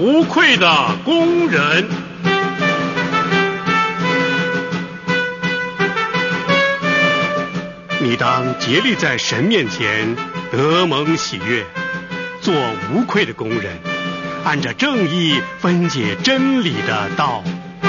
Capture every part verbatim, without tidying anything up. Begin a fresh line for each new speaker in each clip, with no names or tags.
无愧的工人。你当竭力在神面前得蒙喜悦，做无愧的工人，按着正义分解真理的道。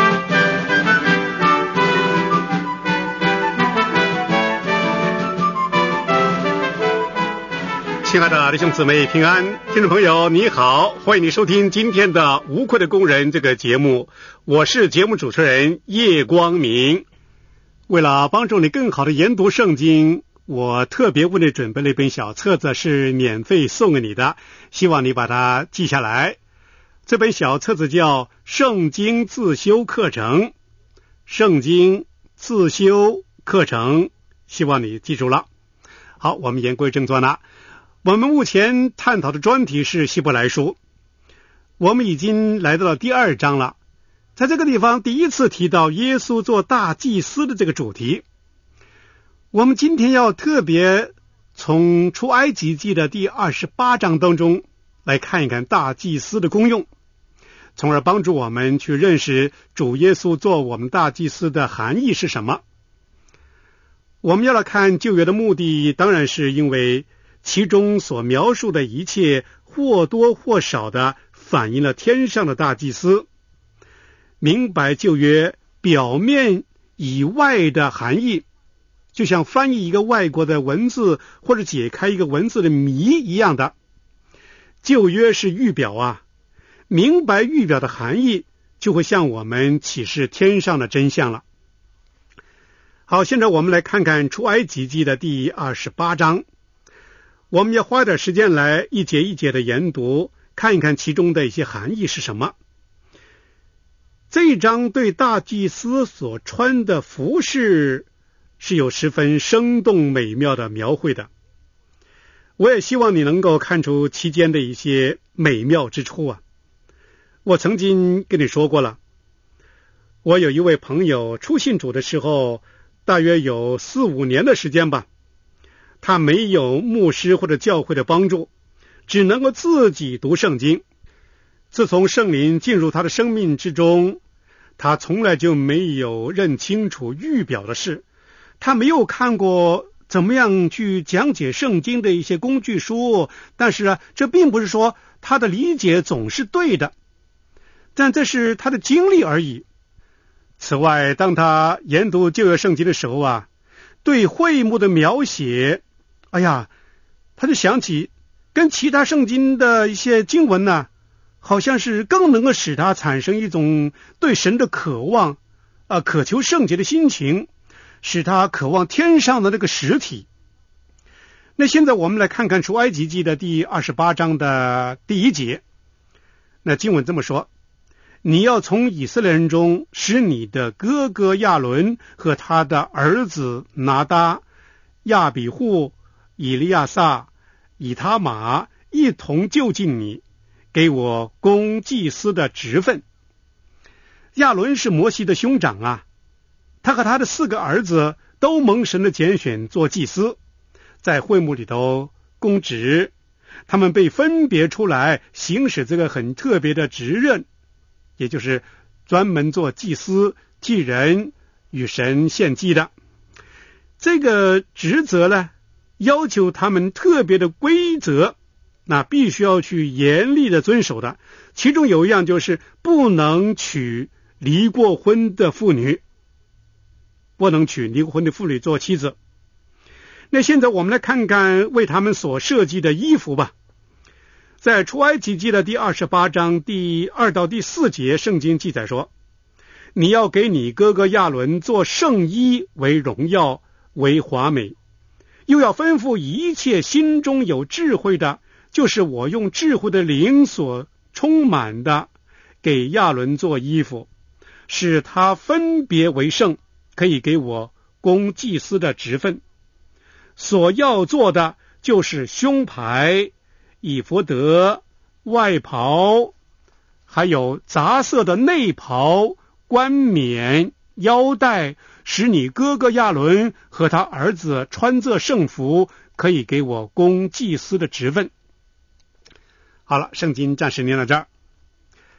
亲爱的弟兄姊妹平安，听众朋友你好，欢迎你收听今天的无愧的工人这个节目，我是节目主持人叶光明。为了帮助你更好的研读圣经，我特别为你准备了一本小册子，是免费送给你的，希望你把它记下来。这本小册子叫圣经自修课程，圣经自修课程，希望你记住了。好，我们言归正传了。我们目前探讨的专题是希伯来书，我们已经来到了第二章了。在这个地方第一次提到耶稣做大祭司的这个主题。我们今天要特别从出埃及记的第二十八章当中来看一看大祭司的功用，从而帮助我们去认识主耶稣做我们大祭司的含义是什么。我们要来看旧约的目的，当然是因为其中所描述的一切或多或少的反映了天上的大祭司。明白旧约表面以外的含义，就像翻译一个外国的文字或者解开一个文字的谜一样的。旧约是预表啊，明白预表的含义，就会向我们启示天上的真相了。好，现在我们来看看出埃及记的第二十八章。我们要花点时间来一节一节的研读，看一看其中的一些含义是什么。这一章对大祭司所穿的服饰是有十分生动美妙的描绘的。我也希望你能够看出其间的一些美妙之处啊。我曾经跟你说过了，我有一位朋友初信主的时候，大约有四五年的时间吧。他没有牧师或者教会的帮助，只能够自己读圣经。自从圣灵进入他的生命之中，他从来就没有认清楚预表的事，他没有看过怎么样去讲解圣经的一些工具书，但是啊，这并不是说他的理解总是对的，但这是他的经历而已。此外，当他研读旧约圣经的时候啊，对会幕的描写，哎呀，他就想起跟其他圣经的一些经文呢，好像是更能够使他产生一种对神的渴望，啊，渴求圣洁的心情，使他渴望天上的那个实体。那现在我们来看看出埃及记的第二十八章的第一节。那经文这么说：你要从以色列人中使你的哥哥亚伦和他的儿子拿答、亚比户、以利亚撒、以他玛一同就近你，给我供祭司的职分。亚伦是摩西的兄长啊，他和他的四个儿子都蒙神的拣选做祭司，在会幕里头供职，他们被分别出来行使这个很特别的职任，也就是专门做祭司，替人与神献祭的。这个职责呢，要求他们特别的规则，那必须要去严厉的遵守的。其中有一样就是不能娶离过婚的妇女，不能娶离过婚的妇女做妻子。那现在我们来看看为他们所设计的衣服吧。在出埃及记的第二十八章第二到第四节，圣经记载说：你要给你哥哥亚伦做圣衣，为荣耀，为华美，又要吩咐一切心中有智慧的，就是我用智慧的灵所充满的，给亚伦做衣服，使他分别为圣，可以给我供祭司的职分。所要做的就是胸牌、以弗得、外袍，还有杂色的内袍、冠冕、腰带，使你哥哥亚伦和他儿子穿这圣服，可以给我供祭司的职分。好了，圣经暂时念到这儿。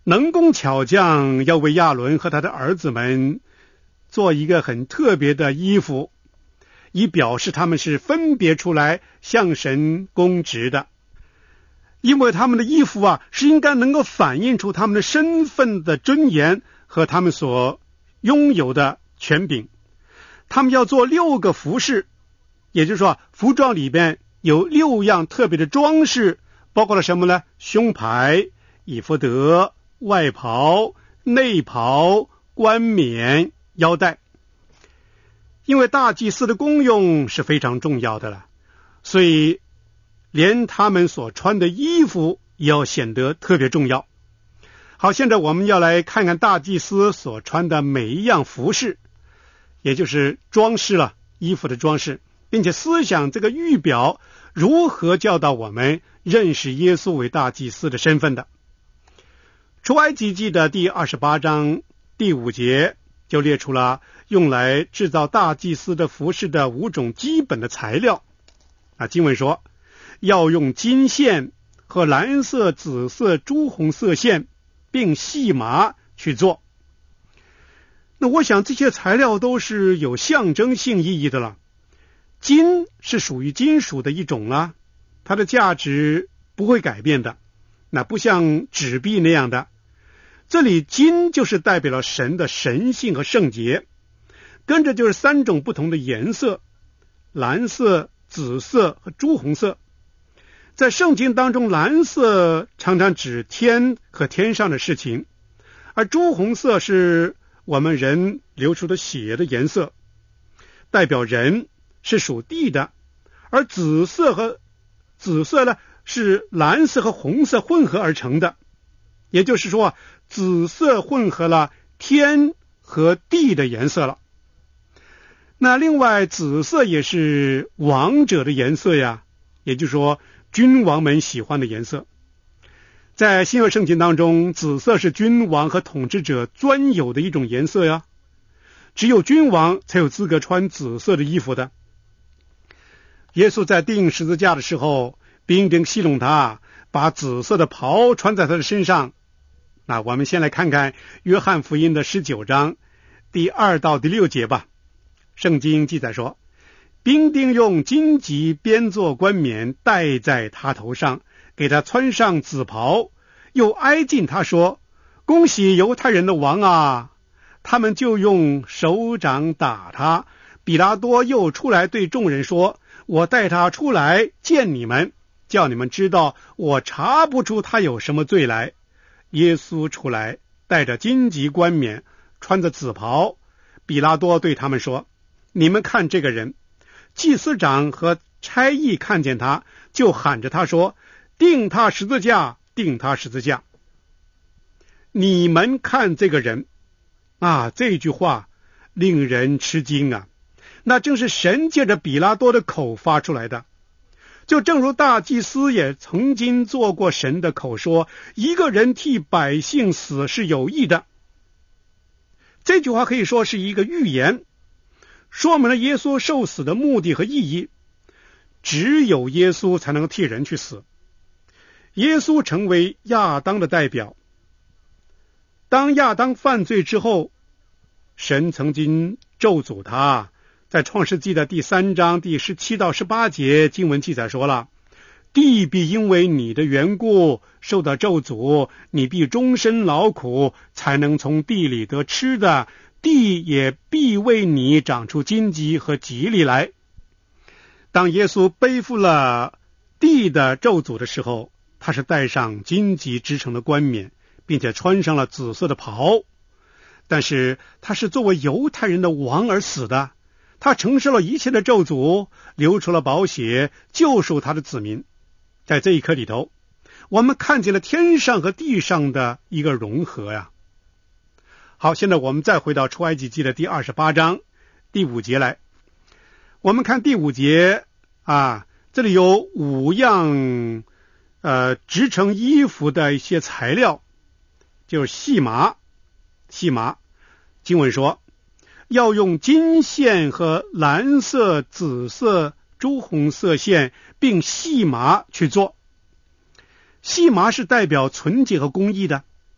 能工巧匠要为亚伦和他的儿子们做一个很特别的衣服，以表示他们是分别出来向神供职的。因为他们的衣服啊，是应该能够反映出他们的身份的尊严和他们所拥有的权柄。他们要做六个服饰，也就是说服装里边有六样特别的装饰，包括了什么呢？胸牌、以弗得、外袍、内袍、冠冕、腰带。因为大祭司的功用是非常重要的了，所以连他们所穿的衣服也要显得特别重要。好，现在我们要来看看大祭司所穿的每一样服饰，也就是装饰了衣服的装饰，并且思想这个预表如何教导我们认识耶稣为大祭司的身份的。出埃及记的第二十八章第五节就列出了用来制造大祭司的服饰的五种基本的材料。啊，经文说要用金线和蓝色、紫色、朱红色线并细麻去做。那我想这些材料都是有象征性意义的了。金是属于金属的一种啦，它的价值不会改变的，那不像纸币那样的。这里金就是代表了神的神性和圣洁，跟着就是三种不同的颜色，蓝色、紫色和朱红色。在圣经当中，蓝色常常指天和天上的事情，而朱红色是我们人流出的血的颜色，代表人是属地的，而紫色和紫色呢是蓝色和红色混合而成的，也就是说紫色混合了天和地的颜色了。那另外紫色也是王者的颜色呀，也就是说君王们喜欢的颜色。在新约圣经当中，紫色是君王和统治者专有的一种颜色呀，只有君王才有资格穿紫色的衣服的。耶稣在钉十字架的时候，兵丁戏弄他，把紫色的袍穿在他的身上。那我们先来看看约翰福音的十九章第二到第六节吧。圣经记载说，兵丁用荆棘编做冠冕戴在他头上，给他穿上紫袍，又挨近他说，恭喜犹太人的王啊！他们就用手掌打他。比拉多又出来对众人说，我带他出来见你们，叫你们知道我查不出他有什么罪来。耶稣出来，带着荆棘冠冕，穿着紫袍。比拉多对他们说，你们看这个人。祭司长和差役看见他，就喊着他说，钉他十字架，钉他十字架。你们看这个人啊，这句话令人吃惊啊，那正是神借着比拉多的口发出来的。就正如大祭司也曾经做过神的口说，一个人替百姓死是有益的。这句话可以说是一个预言，说明了耶稣受死的目的和意义。只有耶稣才能替人去死，耶稣成为亚当的代表。当亚当犯罪之后，神曾经咒诅他，在创世纪的第三章第十七到十八节经文记载说了，地必因为你的缘故受到咒诅，你必终身劳苦，才能从地里得吃的，地也必为你长出荆棘和棘藜来。当耶稣背负了地的咒诅的时候，他是戴上荆棘织成的冠冕，并且穿上了紫色的袍。但是他是作为犹太人的王而死的，他承受了一切的咒诅，流出了宝血，救赎他的子民。在这一刻里头，我们看见了天上和地上的一个融合呀。好，现在我们再回到出埃及记的第二十八章第五节来。我们看第五节啊，这里有五样呃织成衣服的一些材料，就是细麻。细麻经文说，要用金线和蓝色、紫色、朱红色线并细麻去做。细麻是代表纯洁和公义的，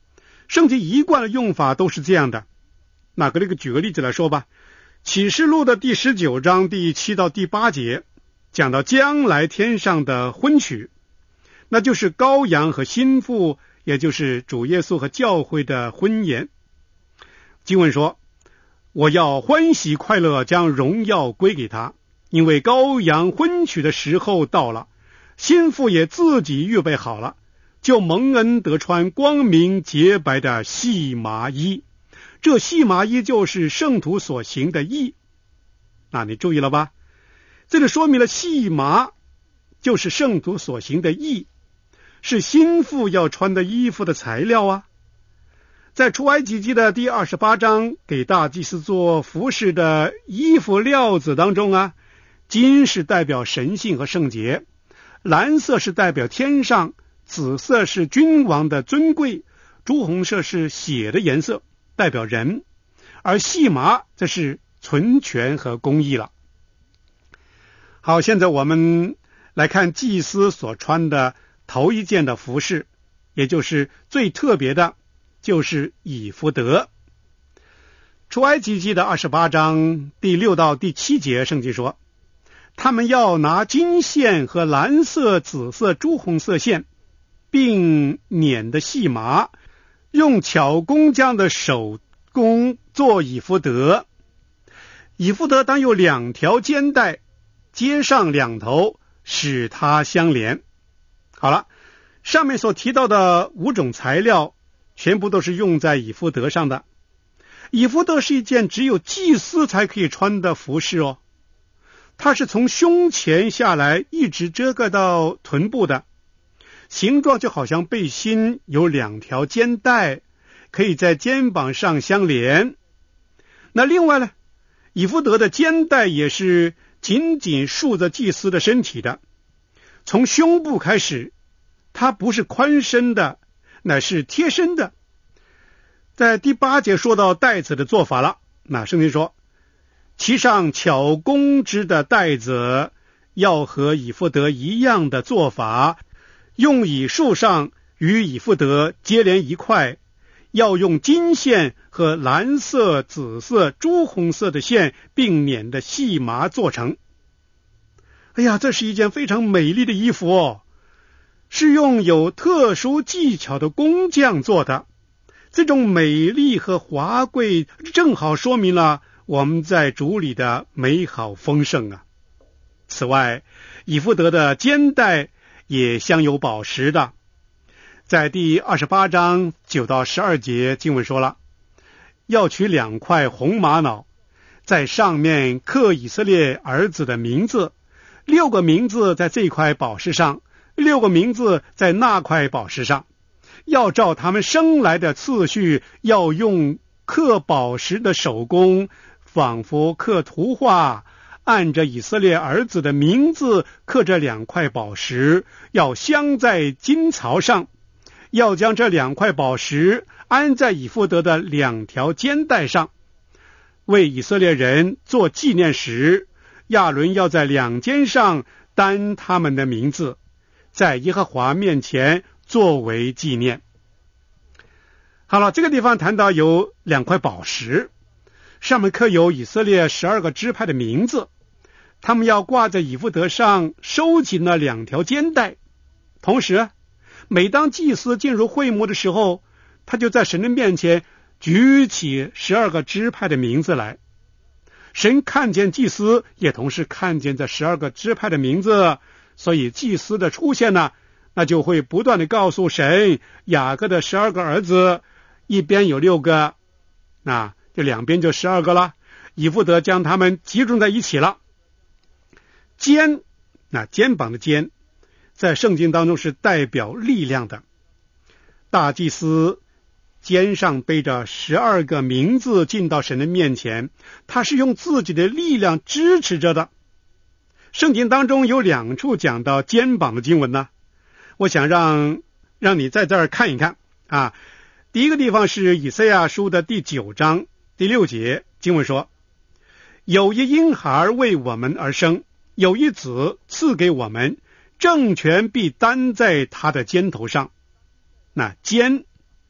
圣经一贯的用法都是这样的。那个这个举个例子来说吧，启示录的第十九章第七到第八节讲到将来天上的婚娶，那就是羔羊和新妇，也就是主耶稣和教会的婚宴。经文说，我要欢喜快乐，将荣耀归给他，因为羔羊婚娶的时候到了，新妇也自己预备好了，就蒙恩得穿光明洁白的细麻衣。这细麻衣就是圣徒所行的义。那你注意了吧？这里说明了细麻就是圣徒所行的义，是新妇要穿的衣服的材料啊。在出埃及记的第二十八章给大祭司做服饰的衣服料子当中啊，金是代表神性和圣洁，蓝色是代表天上，紫色是君王的尊贵，朱红色是血的颜色，代表人，而细麻这是纯全和公义了。好，现在我们来看祭司所穿的头一件的服饰，也就是最特别的，就是以弗得。出埃及记的二十八章第六到第七节，圣经说，他们要拿金线和蓝色、紫色、朱红色线，并捻的细麻，用巧工匠的手工做以弗得。以弗得当有两条肩带，接上两头，使它相连。好了，上面所提到的五种材料全部都是用在以弗得上的。以弗得是一件只有祭司才可以穿的服饰哦，它是从胸前下来一直遮盖到臀部的，形状就好像背心，有两条肩带，可以在肩膀上相连。那另外呢，以弗得的肩带也是紧紧束着祭司的身体的，从胸部开始，它不是宽身的，乃是贴身的。在第八节说到带子的做法了，那圣经说，其上巧工织的带子要和以弗得一样的做法，用以束上，与以弗得接连一块，要用金线和蓝色、紫色、朱红色的线并捻的细麻做成。哎呀，这是一件非常美丽的衣服哦，是用有特殊技巧的工匠做的。这种美丽和华贵正好说明了我们在主里的美好丰盛啊。此外，以弗得的肩带也镶有宝石的。在第二十八章九到十二节经文说了，要取两块红玛瑙，在上面刻以色列儿子的名字，六个名字在这块宝石上，六个名字在那块宝石上，要照他们生来的次序，要用刻宝石的手工，仿佛刻图画，按着以色列儿子的名字刻这两块宝石，要镶在金槽上，要将这两块宝石安在以弗得的两条肩带上。为以色列人做纪念时，亚伦要在两肩上担他们的名字，在耶和华面前作为纪念。好了，这个地方谈到有两块宝石，上面刻有以色列十二个支派的名字，他们要挂在以弗得上，收紧了两条肩带。同时，每当祭司进入会幕的时候，他就在神的面前举起十二个支派的名字来。神看见祭司，也同时看见这十二个支派的名字，所以祭司的出现呢，那就会不断的告诉神，雅各的十二个儿子，一边有六个，那就两边就十二个了，以弗得将他们集中在一起了。肩，那肩膀的肩，在圣经当中是代表力量的。大祭司肩上背着十二个名字进到神的面前，他是用自己的力量支持着的。圣经当中有两处讲到肩膀的经文呢，我想让让你在这儿看一看啊。第一个地方是以赛亚书的第九章第六节，经文说，有一婴孩为我们而生，有一子赐给我们，政权必担在他的肩头上。那肩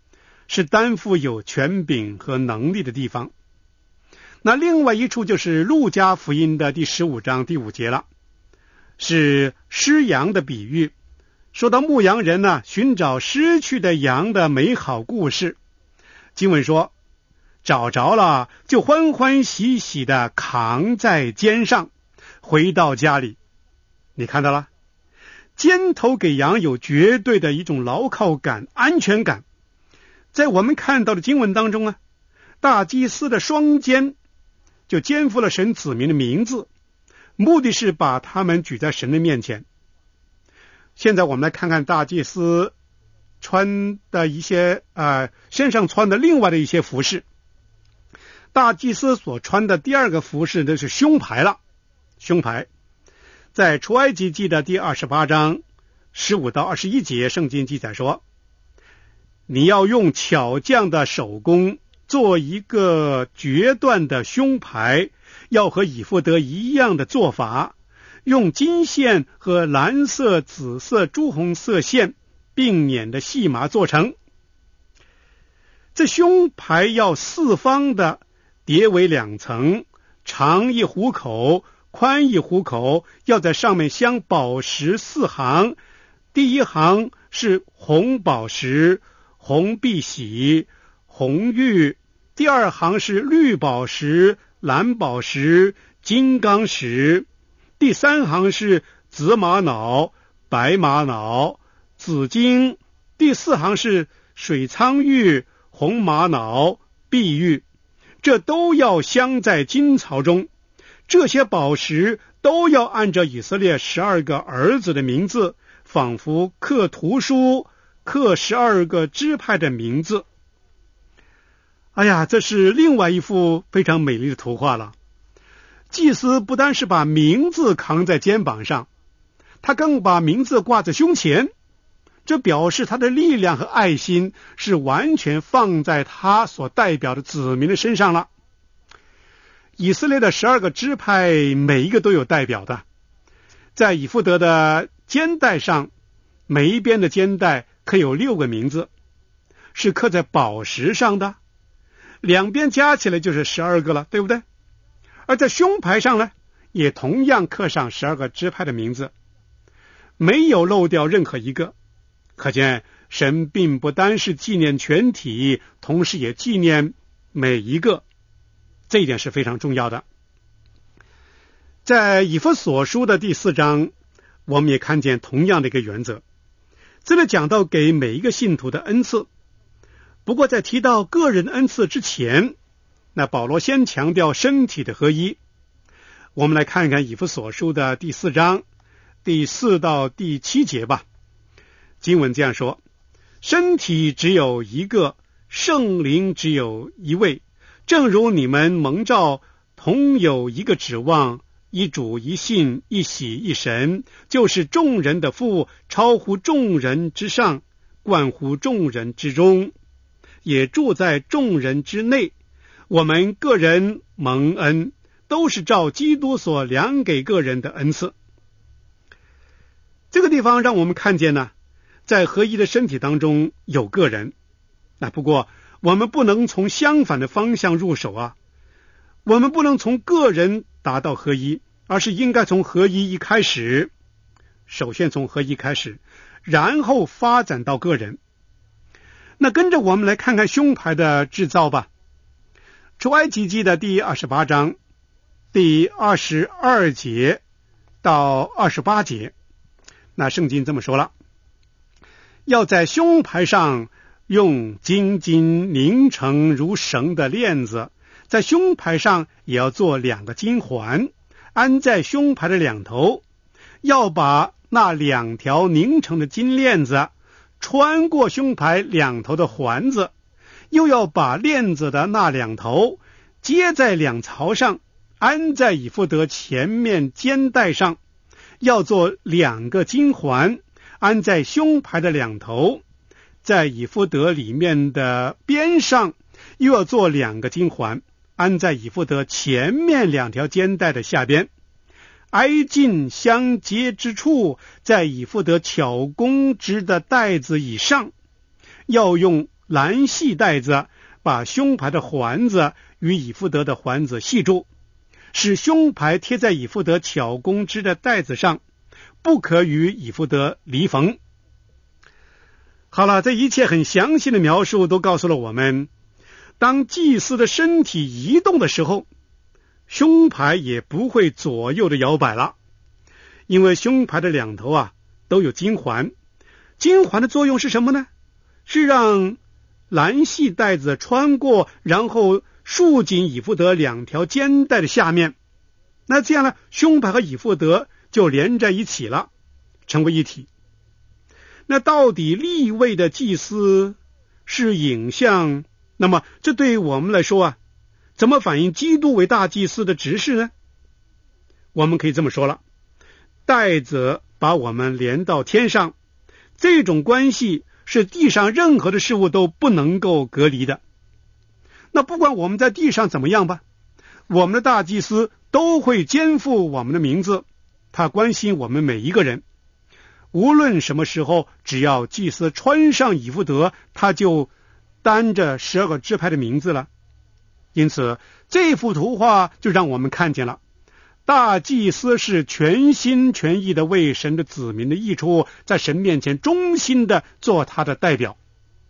是担负有权柄和能力的地方。那另外一处就是路加福音的第十五章第五节了，是失羊的比喻，说到牧羊人呢寻找失去的羊的美好故事。经文说，找着了就欢欢喜喜的扛在肩上回到家里。你看到了，肩头给羊有绝对的一种牢靠感、安全感。在我们看到的经文当中啊，大祭司的双肩就肩负了神子民的名字，目的是把他们举在神的面前。现在我们来看看大祭司穿的一些呃身上穿的另外的一些服饰。大祭司所穿的第二个服饰那是胸牌了。胸牌在出埃及记的第二十八章十五到二十一节，圣经记载说，你要用巧匠的手工做一个决断的胸牌，要和以弗得一样的做法，用金线和蓝色、紫色、朱红色线并捻的细麻做成。这胸牌要四方的叠为两层，长一虎口，宽一虎口，要在上面镶宝石四行，第一行是红宝石、红碧玺、红玉，第二行是绿宝石、蓝宝石、金刚石，第三行是紫玛瑙、白玛瑙、紫金，第四行是水苍玉、红玛瑙、碧玉，这都要镶在金槽中。这些宝石都要按照以色列十二个儿子的名字，仿佛刻图书，刻十二个支派的名字。哎呀，这是另外一幅非常美丽的图画了。祭司不单是把名字扛在肩膀上，他更把名字挂在胸前，这表示他的力量和爱心是完全放在他所代表的子民的身上了。以色列的十二个支派每一个都有代表的，在以弗得的肩带上，每一边的肩带刻有六个名字，是刻在宝石上的，两边加起来就是十二个了，对不对？而在胸牌上呢，也同样刻上十二个支派的名字，没有漏掉任何一个。可见神并不单是纪念全体，同时也纪念每一个，这一点是非常重要的。在以弗所书的第四章，我们也看见同样的一个原则。这里讲到给每一个信徒的恩赐，不过在提到个人恩赐之前，那保罗先强调身体的合一。我们来看看以弗所书的第四章第四到第七节吧。经文这样说，身体只有一个，圣灵只有一位，正如你们蒙召同有一个指望，一主一信一喜一神，就是众人的父，超乎众人之上，冠乎众人之中，也住在众人之内。我们个人蒙恩，都是照基督所量给个人的恩赐。这个地方让我们看见呢，在合一的身体当中有个人，那不过我们不能从相反的方向入手啊，我们不能从个人达到合一，而是应该从合一一开始，首先从合一开始，然后发展到个人。那跟着我们来看看胸牌的制造吧。出埃及记的第二十八章第二十二节到二十八节，那圣经这么说了，要在胸牌上用金金拧成如绳的链子，在胸牌上也要做两个金环，安在胸牌的两头，要把那两条拧成的金链子穿过胸牌两头的环子，又要把链子的那两头接在两槽上，安在以弗得前面肩带上，要做两个金环，安在胸牌的两头，在以弗得里面的边上又要做两个金环，安在以弗得前面两条肩带的下边，挨近相接之处，在以弗得巧工织的带子以上，要用蓝细带子把胸牌的环子与以弗得的环子系住，使胸牌贴在以弗得巧工织的带子上，不可与以弗得离缝。好了，这一切很详细的描述都告诉了我们，当祭司的身体移动的时候，胸牌也不会左右的摇摆了，因为胸牌的两头啊都有金环。金环的作用是什么呢？是让蓝细带子穿过，然后束紧以弗得两条肩带的下面。那这样呢，胸牌和以弗得就连在一起了，成为一体。那到底利未的祭司是影像，那么这对于我们来说啊，怎么反映基督为大祭司的职事呢？我们可以这么说了，带子把我们连到天上，这种关系是地上任何的事物都不能够隔离的。那不管我们在地上怎么样吧，我们的大祭司都会肩负我们的名字，他关心我们每一个人。无论什么时候，只要祭司穿上以弗得，他就担着十二个支派的名字了。因此这幅图画就让我们看见了，大祭司是全心全意的为神的子民的益处，在神面前忠心的做他的代表。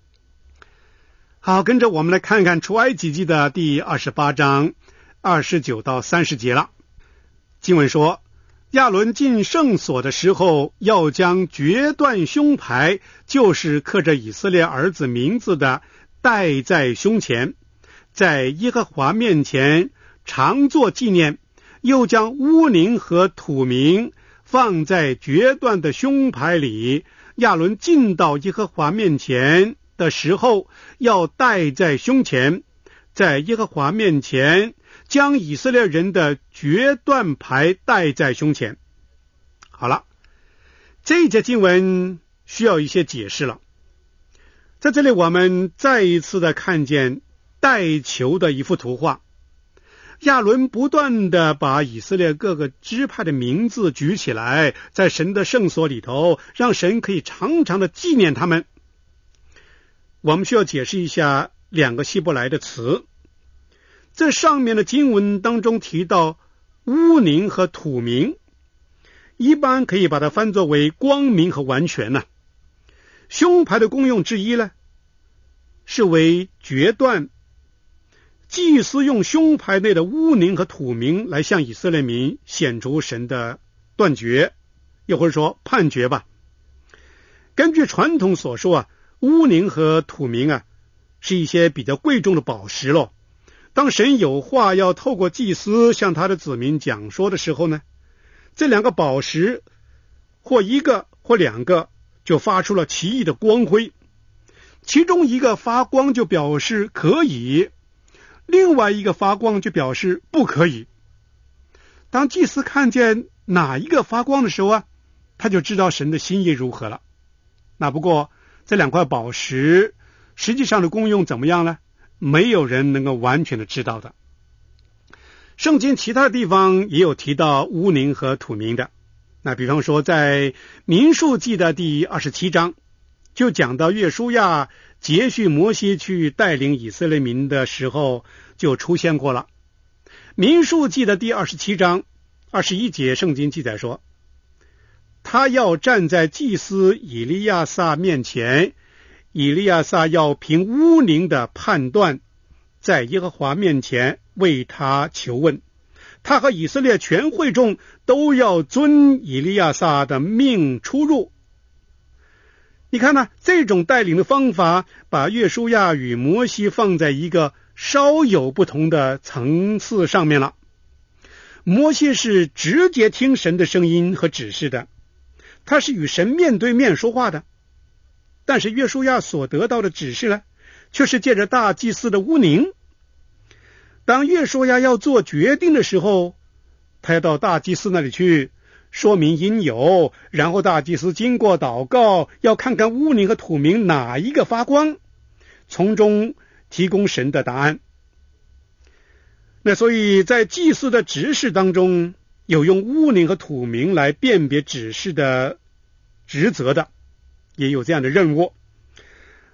好，跟着我们来看看出埃及记的第二十八章二十九到三十节了。经文说，亚伦进圣所的时候，要将决断胸牌，就是刻着以色列儿子名字的，戴在胸前，在耶和华面前常作纪念，又将乌灵和土名放在决断的胸牌里。亚伦进到耶和华面前的时候，要戴在胸前，在耶和华面前将以色列人的决断牌戴在胸前。好了，这一节经文需要一些解释了。在这里我们再一次的看见带球的一幅图画，亚伦不断的把以色列各个支派的名字举起来，在神的圣所里头，让神可以常常的纪念他们。我们需要解释一下两个希伯来的词。这上面的经文当中提到乌宁和土名，一般可以把它翻作为光明和完全呢、啊。胸牌的功用之一呢，是为决断。祭司用胸牌内的乌宁和土名来向以色列民显出神的断决，又或者说判决吧。根据传统所说啊，乌宁和土名啊，是一些比较贵重的宝石咯。当神有话要透过祭司向他的子民讲说的时候呢，这两个宝石或一个或两个就发出了奇异的光辉，其中一个发光就表示可以，另外一个发光就表示不可以。当祭司看见哪一个发光的时候啊，他就知道神的心意如何了。那不过这两块宝石实际上的功用怎么样呢？没有人能够完全的知道的。圣经其他的地方也有提到乌宁和土名的，那比方说在民数记的第二十七章就讲到约书亚接续摩西去带领以色列民的时候就出现过了。民数记的第二十七章二十一节，圣经记载说，他要站在祭司以利亚撒面前，以利亚撒要凭乌宁的判断，在耶和华面前为他求问，他和以色列全会众都要遵以利亚撒的命出入。你看呢，这种带领的方法把约书亚与摩西放在一个稍有不同的层次上面了。摩西是直接听神的声音和指示的，他是与神面对面说话的。但是约书亚所得到的指示呢，却是借着大祭司的乌宁。当约书亚要做决定的时候，他要到大祭司那里去说明因由，然后大祭司经过祷告，要看看乌宁和土名哪一个发光，从中提供神的答案。那所以在祭司的指示当中，有用乌宁和土名来辨别指示的职责的，也有这样的任务。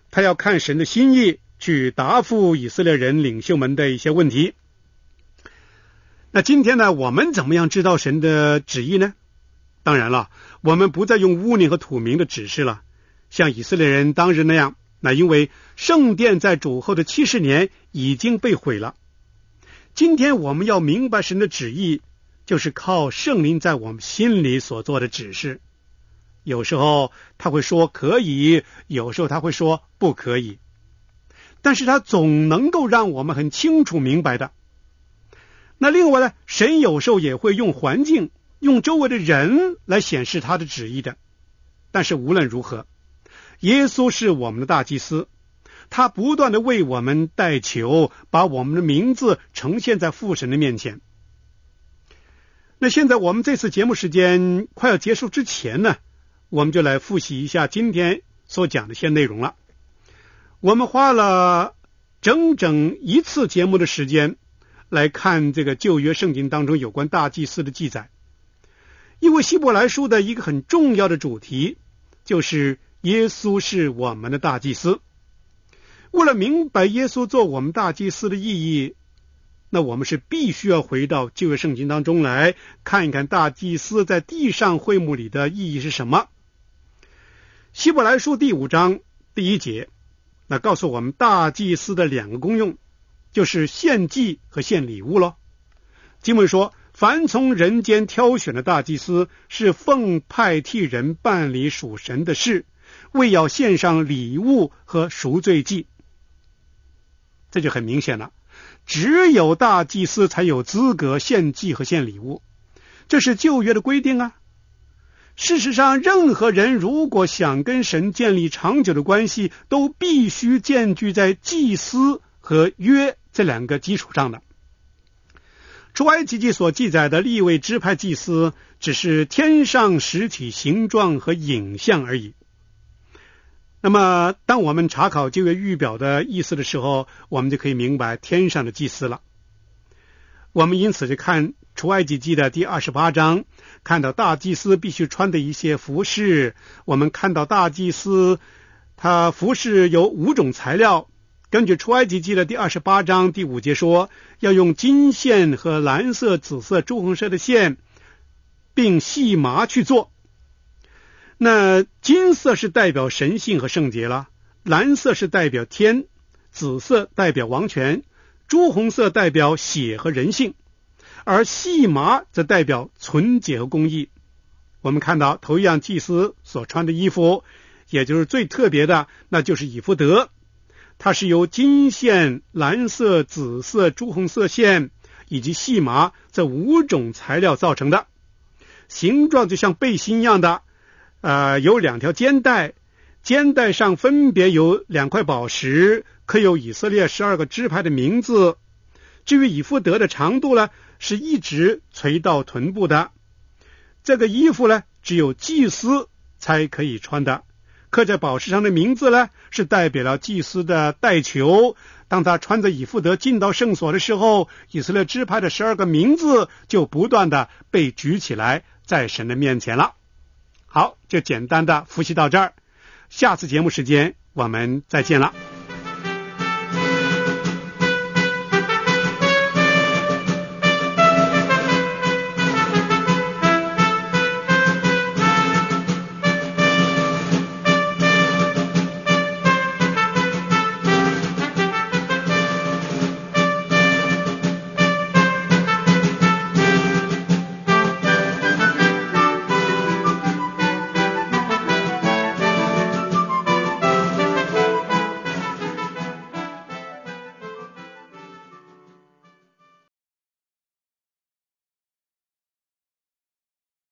他要看神的心意，去答复以色列人领袖们的一些问题。那今天呢，我们怎么样知道神的旨意呢？当然了，我们不再用巫灵和土民的指示了，像以色列人当日那样，那因为圣殿在主后的七十年已经被毁了。今天我们要明白神的旨意，就是靠圣灵在我们心里所做的指示。有时候他会说可以，有时候他会说不可以，但是他总能够让我们很清楚明白的。那另外呢，神有时候也会用环境，用周围的人来显示他的旨意的。但是无论如何，耶稣是我们的大祭司，他不断的为我们代求，把我们的名字呈现在父神的面前。那现在我们这次节目时间快要结束之前呢，我们就来复习一下今天所讲的一些内容了。我们花了整整一次节目的时间来看这个旧约圣经当中有关大祭司的记载，因为希伯来书的一个很重要的主题就是耶稣是我们的大祭司。为了明白耶稣做我们大祭司的意义，那我们是必须要回到旧约圣经当中来看一看大祭司在地上会幕里的意义是什么。希伯来书第五章第一节，那告诉我们大祭司的两个功用，就是献祭和献礼物咯。经文说，凡从人间挑选的大祭司，是奉派替人办理属神的事，为要献上礼物和赎罪祭。这就很明显了，只有大祭司才有资格献祭和献礼物，这是旧约的规定啊。事实上，任何人如果想跟神建立长久的关系，都必须建居在祭司和约这两个基础上的。出埃及记所记载的利未支派祭司，只是天上实体形状和影像而已。那么当我们查考旧约预表的意思的时候，我们就可以明白天上的祭司了。我们因此就看出埃及记的第二十八章，看到大祭司必须穿的一些服饰。我们看到大祭司他服饰有五种材料，根据出埃及记的第二十八章第五节说，要用金线和蓝色、紫色、朱红色的线，并细麻去做。那金色是代表神性和圣洁了，蓝色是代表天，紫色代表王权，朱红色代表血和人性，而细麻则代表纯洁和公义。我们看到头一样祭司所穿的衣服，也就是最特别的，那就是以弗得，它是由金线、蓝色、紫色、朱红色线以及细麻这五种材料造成的，形状就像背心一样的，呃，有两条肩带，肩带上分别有两块宝石，刻有以色列十二个支派的名字。至于以弗得的长度呢，是一直垂到臀部的。这个衣服呢，只有祭司才可以穿的。刻在宝石上的名字呢，是代表了祭司的代求。当他穿着以弗得进到圣所的时候，以色列支派的十二个名字就不断的被举起来，在神的面前了。好，就简单的复习到这儿，下次节目时间我们再见了。